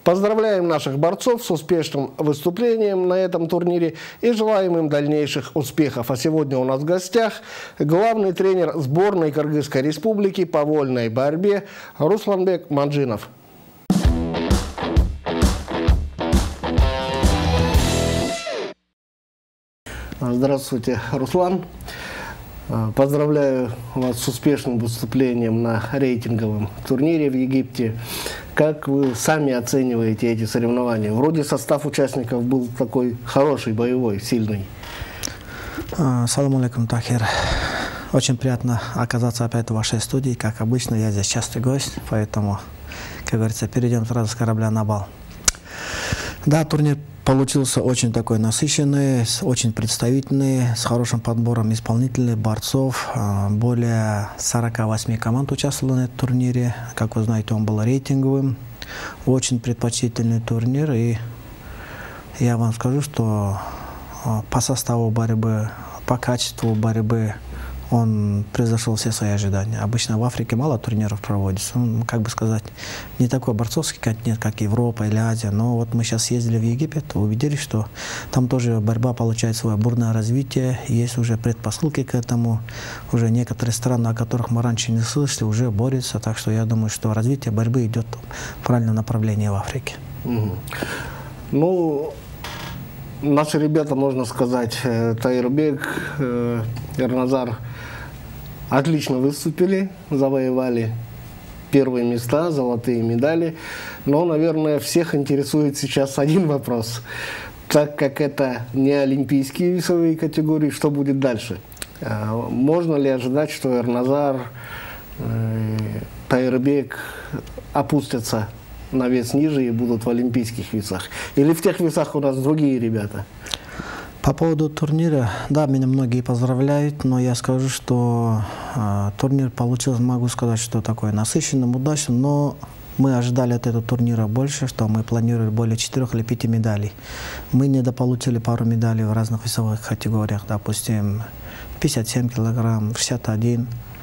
Поздравляем наших борцов с успешным выступлением на этом турнире и желаем им дальнейших успехов. А сегодня у нас в гостях главный тренер сборной Кыргызской Республики по вольной борьбе Русланбек Манжинов. Здравствуйте, Руслан. Поздравляю вас с успешным выступлением на рейтинговом турнире в Египте. Как вы сами оцениваете эти соревнования? Вроде состав участников был такой хороший, боевой, сильный. Салам алейкум, Тахир. Очень приятно оказаться опять в вашей студии. Как обычно, я здесь частый гость, поэтому, как говорится, перейдем сразу с корабля на бал. Да, турнир получился очень такой насыщенный, очень представительный, с хорошим подбором исполнителей, борцов. Более 48 команд участвовало на этом турнире. Как вы знаете, он был рейтинговым. Очень предпочтительный турнир. И я вам скажу, что по составу борьбы, по качеству борьбы он превзошел все свои ожидания. Обычно в Африке мало турниров проводится. Как бы сказать, не такой борцовский континент, как Европа или Азия. Но вот мы сейчас ездили в Египет, убедились, что там тоже борьба получает свое бурное развитие. Есть уже предпосылки к этому. Уже некоторые страны, о которых мы раньше не слышали, уже борются. Так что я думаю, что развитие борьбы идет в правильном направлении в Африке. Ну, наши ребята, можно сказать, Таирбек, Эрназар, отлично выступили, завоевали первые места, золотые медали. Но, наверное, всех интересует сейчас один вопрос. Так как это не олимпийские весовые категории, что будет дальше? Можно ли ожидать, что Эрназар, Таирбек опустятся на вес ниже и будут в олимпийских весах? Или в тех весах у нас другие ребята? По поводу турнира, да, меня многие поздравляют, но я скажу, что турнир получился, могу сказать, что такой насыщенным, удачным, но мы ожидали от этого турнира больше, что мы планировали более 4 или 5 медалей. Мы недополучили пару медалей в разных весовых категориях, допустим, 57 килограмм, 61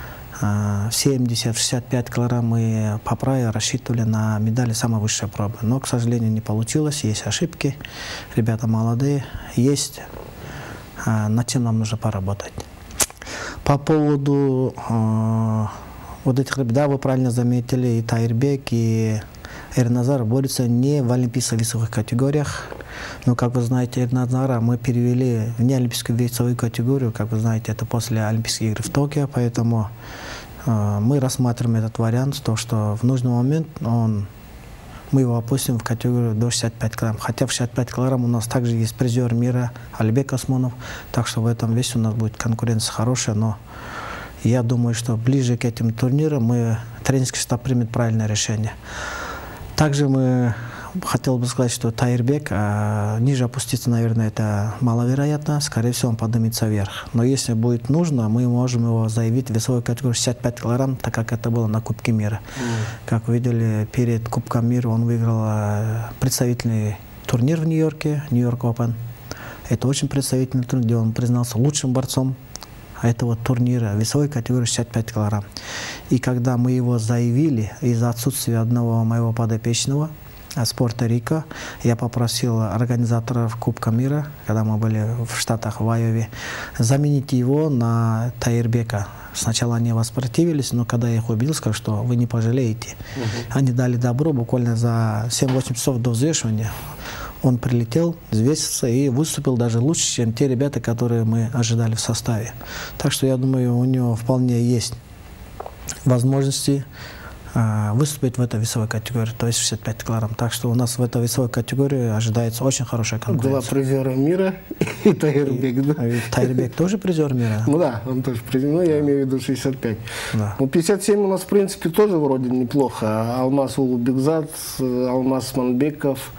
70-65 килограмм мы по праву рассчитывали на медали самой высшей пробы. Но, к сожалению, не получилось. Есть ошибки. Ребята молодые. Есть. Над чем нам нужно поработать. По поводу вот этих ребят, да, вы правильно заметили, и Таирбек, и Эрназар борются не в олимпийских весовых категориях. Но, как вы знаете, Эрназара мы перевели в неолимпийскую весовую категорию. Как вы знаете, это после Олимпийских игр в Токио. Поэтому мы рассматриваем этот вариант, то, что в нужный момент мы его опустим в категорию до 65 килограмм. Хотя в 65 килограмм у нас также есть призер мира Алибек Осмонов. Так что в этом весе у нас будет конкуренция хорошая. Но я думаю, что ближе к этим турнирам тренерский штаб примет правильное решение. Также мы хотел бы сказать, что Таирбек ниже опуститься, наверное, это маловероятно. Скорее всего, он поднимется вверх. Но если будет нужно, мы можем его заявить в весовой категории 65 килограмм, так как это было на Кубке мира. Как вы видели, перед Кубком мира он выиграл представительный турнир в Нью-Йорке, Нью-Йорк Open. Это очень представительный турнир, где он признался лучшим борцом этого турнира в весовой категории 65 килограмм. И когда мы его заявили из-за отсутствия одного моего подопечного с Пуэрто-Рико, я попросил организаторов Кубка мира, когда мы были в Штатах, в Айове, заменить его на Таирбека. Сначала они воспротивились, но когда я их убедил, сказал, что вы не пожалеете. Они дали добро буквально за 7-8 часов до взвешивания. Он прилетел, взвесился и выступил даже лучше, чем те ребята, которые мы ожидали в составе. Так что я думаю, у него вполне есть возможности выступить в этой весовой категории, то есть 65 килограмм. Так что у нас в этой весовой категории ожидается очень хорошая конкуренция. 2 призера мира и Таирбек, да? Таирбек тоже призер мира? Ну да, он тоже призер, но я имею в виду 65. Да. Ну 57 у нас, в принципе, тоже вроде неплохо. Алмаз Улубекзад, Алмаз Манбеков,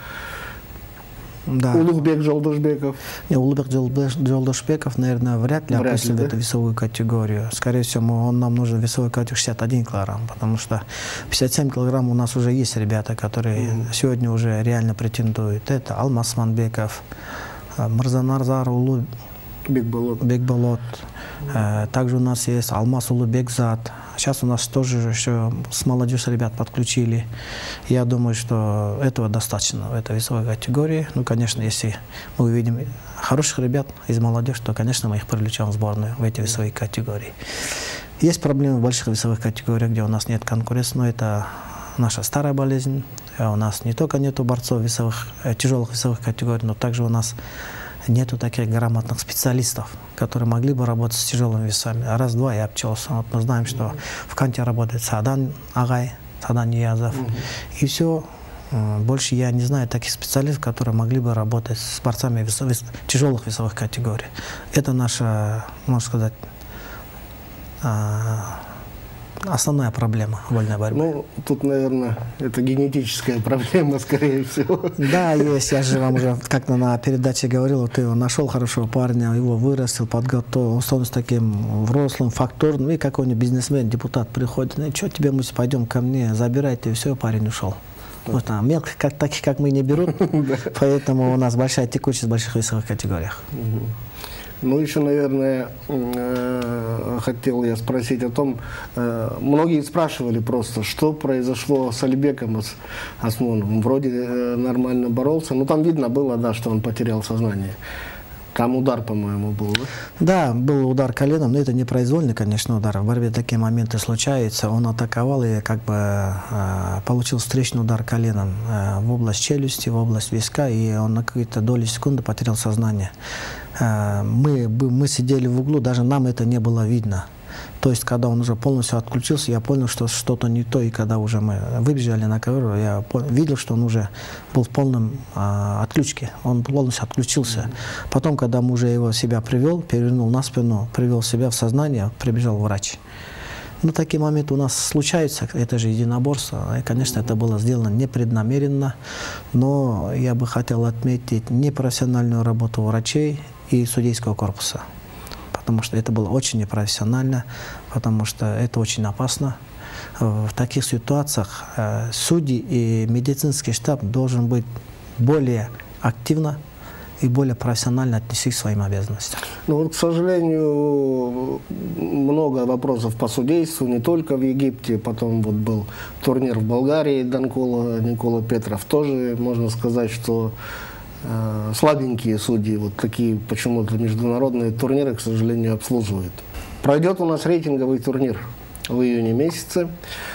Да. Улугбек Жолдашбеков. Не, Улугбек Жолдашбеков, наверное, вряд ли опустил в эту весовую категорию. Скорее всего, нам нужен весовой категорию 61 килограмм, потому что 57 килограмм у нас уже есть ребята, которые сегодня уже реально претендуют. Это Алмаз Манбеков, Мырзанарзар Бекболот. Также у нас есть Алмаз Улубекзад. Сейчас у нас тоже еще с молодежью ребят подключили. Я думаю, что этого достаточно в этой весовой категории. Ну, конечно, если мы увидим хороших ребят из молодежи, то, конечно, мы их привлечем в сборную в эти весовые категории. Есть проблемы в больших весовых категориях, где у нас нет конкуренции, но это наша старая болезнь. У нас не только нету борцов тяжелых весовых категорий, но также у нас нету таких грамотных специалистов, которые могли бы работать с тяжелыми весами. Раз-два я обчелся. Вот мы знаем, что в Канте работает Садан Агай, Садан Ниязов. И все. Больше я не знаю таких специалистов, которые могли бы работать с борцами тяжелых весовых категорий. Это наша, можно сказать, основная проблема вольной борьбы. Ну, тут, наверное, это генетическая проблема, скорее всего. Да, есть. Я же вам уже как-то на передаче говорил, ты нашел хорошего парня, его вырастил, подготовил, он становится таким взрослым, фактурным, и какой-нибудь бизнесмен, депутат приходит, ну, что тебе, мы пойдем ко мне, забирайте, и все, парень ушел. Вот там мелких, таких, как мы, не берут, поэтому у нас большая текучесть в больших весовых категориях. Ну, еще, наверное, хотел я спросить о том, многие спрашивали просто, что произошло с Алибеком Осмоновым. Вроде нормально боролся, но там видно было, да, что он потерял сознание. Там удар, по-моему, был, да? Да, был удар коленом, но это непроизвольный, конечно, удар. В борьбе такие моменты случаются. Он атаковал и как бы получил встречный удар коленом в область челюсти, в область виска, и он на какие-то доли секунды потерял сознание. Мы сидели в углу, даже нам это не было видно. То есть, когда он уже полностью отключился, я понял, что что-то не то. И когда уже мы выбежали на ковер, я видел, что он уже был в полном отключке. Он полностью отключился. Потом, когда мы уже его себя привел, перевернул на спину, привел себя в сознание, прибежал врач. Ну, такие моменты у нас случаются. Это же единоборство. И, конечно, это было сделано непреднамеренно. Но я бы хотел отметить непрофессиональную работу врачей и судейского корпуса. Потому что это было очень непрофессионально, потому что это очень опасно. В таких ситуациях судьи и медицинский штаб должен быть более активно и более профессионально отнестись к своим обязанностям. Ну вот, к сожалению, много вопросов по судейству, не только в Египте. Потом вот был турнир в Болгарии, Никола Петров. Тоже можно сказать, что слабенькие судьи, вот такие почему-то международные турниры, к сожалению, обслуживают. Пройдет у нас рейтинговый турнир в июне месяце.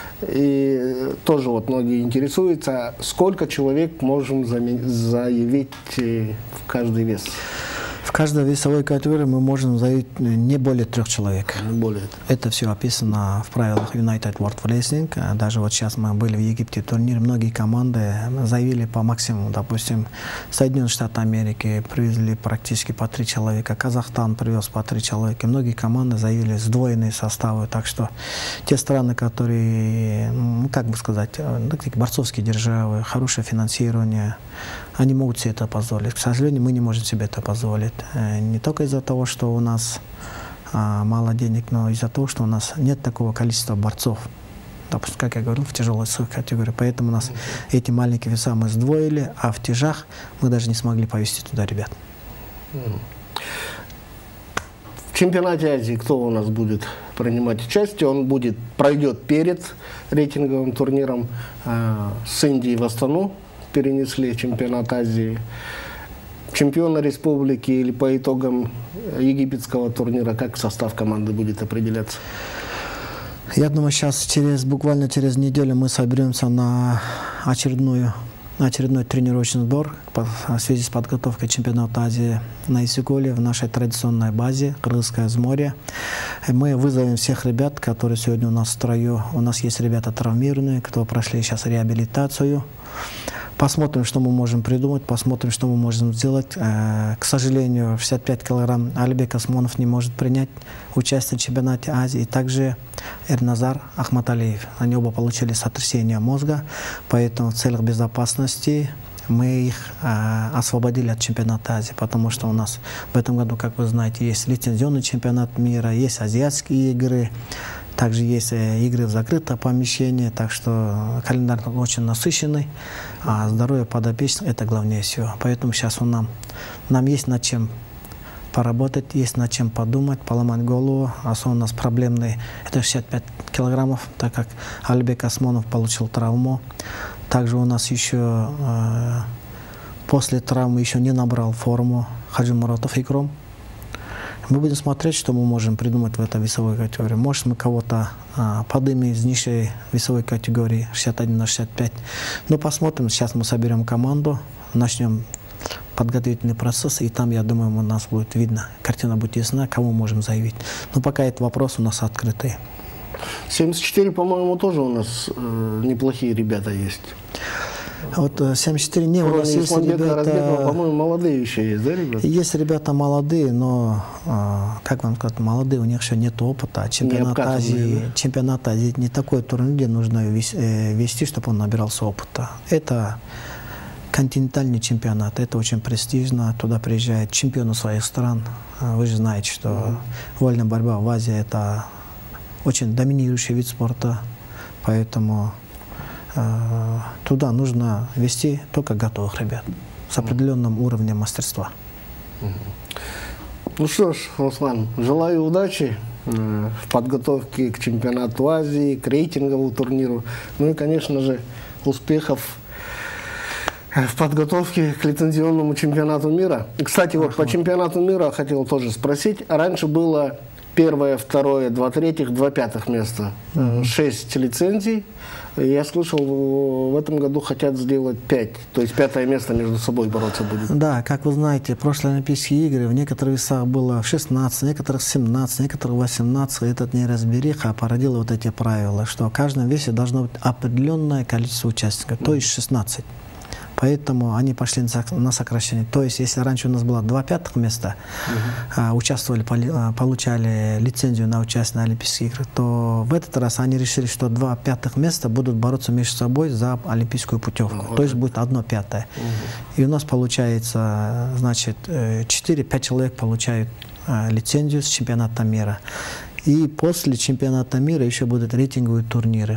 И тоже вот многие интересуются, сколько человек можем заявить в каждый вес? В каждой весовой категории мы можем заявить не более 3 человек. Не более. Это все описано в правилах United World Wrestling. Даже вот сейчас мы были в Египте турнире, многие команды заявили по максимуму. Допустим, Соединенные Штаты Америки привезли практически по 3 человека, Казахстан привез по 3 человека. Многие команды заявили сдвоенные составы. Так что те страны, которые, как бы сказать, такие борцовские державы, хорошее финансирование, они могут себе это позволить. К сожалению, мы не можем себе это позволить. Не только из-за того, что у нас мало денег, но из-за того, что у нас нет такого количества борцов. Допустим, как я говорил, в тяжелой весовой категории. Поэтому у нас эти маленькие веса мы сдвоили, а в тяжах мы даже не смогли повести туда ребят. В чемпионате Азии кто у нас будет принимать участие? Он пройдет перед рейтинговым турниром. С Индии в Астану перенесли чемпионат Азии. Чемпиона республики или по итогам египетского турнира, как состав команды будет определяться? Я думаю, сейчас буквально через неделю мы соберемся на очередной тренировочный сбор в связи с подготовкой чемпионата Азии на Исыкуле в нашей традиционной базе Кыргызское Взморье. Мы вызовем всех ребят, которые сегодня у нас в строю. У нас есть ребята травмированные, кто прошли сейчас реабилитацию. Посмотрим, что мы можем придумать, посмотрим, что мы можем сделать. К сожалению, 65 килограмм Алибек Осмонов не может принять участие в чемпионате Азии. И также Эрназар Ахматалиев. Они оба получили сотрясение мозга, поэтому в целях безопасности мы их освободили от чемпионата Азии, потому что у нас в этом году, как вы знаете, есть лицензионный чемпионат мира, есть азиатские игры. Также есть игры в закрытом помещении, так что календарь очень насыщенный, а здоровье подопечных – это главнее всего. Поэтому сейчас нам есть над чем поработать, есть над чем подумать, поломать голову. Особенно у нас проблемный, это 65 килограммов, так как Алибек Осмонов получил травму. Также у нас еще после травмы еще не набрал форму Хаджи Муратов Икром. Мы будем смотреть, что мы можем придумать в этой весовой категории. Может, мы кого-то поднимем из низшей весовой категории 61 на 65. Но посмотрим, сейчас мы соберем команду, начнем подготовительный процесс, и там, я думаю, у нас будет видно, картина будет ясна, кому можем заявить. Но пока этот вопрос у нас открытый. 74, по-моему, тоже у нас неплохие ребята есть. Вот 74 не, у нас есть ребята, по-моему, молодые еще есть, да, ребята? Есть ребята молодые, но, как вам сказать, молодые, у них еще нет опыта. Чемпионат Азии не такой турнир, где нужно вести, чтобы он набирался опыта. Это континентальный чемпионат, это очень престижно, туда приезжают чемпионы своих стран. Вы же знаете, что вольная борьба в Азии – это очень доминирующий вид спорта, поэтому туда нужно вести только готовых ребят с определенным уровнем мастерства. Ну что ж, Руслан, желаю удачи в подготовке к чемпионату Азии, к рейтинговому турниру, ну и, конечно же, успехов в подготовке к лицензионному чемпионату мира. Кстати, вот по чемпионату мира хотел тоже спросить. Раньше было первое, второе, 2 третьих, 2 пятых места. 6 лицензий. Я слышал, в этом году хотят сделать 5. То есть 5-е место между собой бороться будет. Да, как вы знаете, прошлые Олимпийские игры в некоторых весах было 16, в некоторых 17, в некоторых 18. Этот неразбериха породила вот эти правила, что в каждом весе должно быть определенное количество участников, то есть 16. Поэтому они пошли на сокращение. То есть, если раньше у нас было 2 пятых места, участвовали, получали лицензию на участие на Олимпийских играх, то в этот раз они решили, что 2 пятых места будут бороться между собой за олимпийскую путевку. То есть будет 1 пятое. И у нас получается, значит, 4-5 человек получают лицензию с чемпионата мира. И после чемпионата мира еще будут рейтинговые турниры.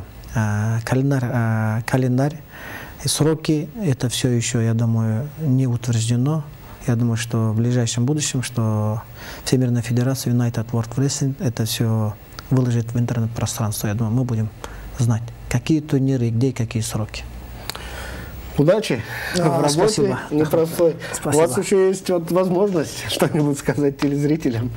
Календарь и сроки, это все еще, я думаю, не утверждено. Я думаю, что в ближайшем будущем, что Всемирная Федерация United World Wrestling это все выложит в интернет-пространство. Я думаю, мы будем знать, какие турниры, где и какие сроки. Удачи в работе. Спасибо. Непростой. Спасибо. У вас еще есть вот возможность что-нибудь сказать телезрителям.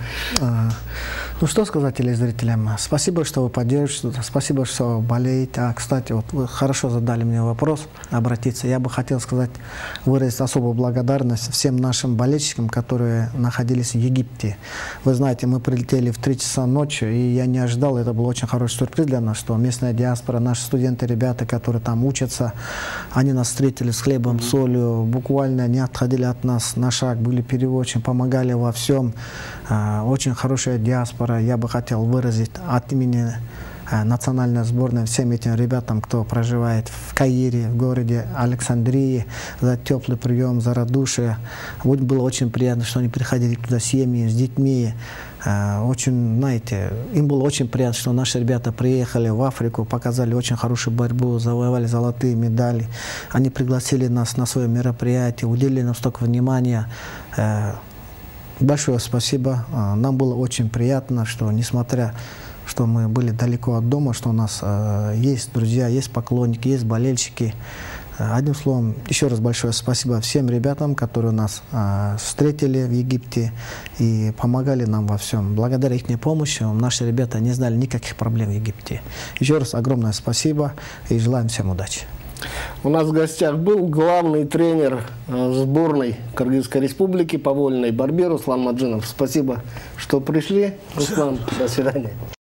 Ну что сказать телезрителям? Спасибо, что вы поддерживаете, спасибо, что болеете. Кстати, вот вы хорошо задали мне вопрос, обратиться. Я бы хотел сказать, выразить особую благодарность всем нашим болельщикам, которые находились в Египте. Вы знаете, мы прилетели в 3 часа ночи, и я не ожидал, это был очень хороший сюрприз для нас, что местная диаспора, наши студенты, ребята, которые там учатся, они нас встретили с хлебом, солью, буквально не отходили от нас на шаг, были переводчиками, помогали во всем. Очень хорошая диаспора. Я бы хотел выразить от имени национальной сборной всем этим ребятам, кто проживает в Каире, в городе Александрии, за теплый прием, за радушие. Было очень приятно, что они приходили туда с семьей, с детьми. Очень, знаете, им было очень приятно, что наши ребята приехали в Африку, показали очень хорошую борьбу, завоевали золотые медали. Они пригласили нас на свое мероприятие, уделили нам столько внимания. Большое спасибо. Нам было очень приятно, что несмотря, что мы были далеко от дома, что у нас есть друзья, есть поклонники, есть болельщики. Одним словом, еще раз большое спасибо всем ребятам, которые нас встретили в Египте и помогали нам во всем. Благодаря их помощи наши ребята не знали никаких проблем в Египте. Еще раз огромное спасибо и желаем всем удачи. У нас в гостях был главный тренер сборной Кыргызской Республики по вольной борьбе Руслан Маджинов. Спасибо, что пришли. Руслан, до свидания.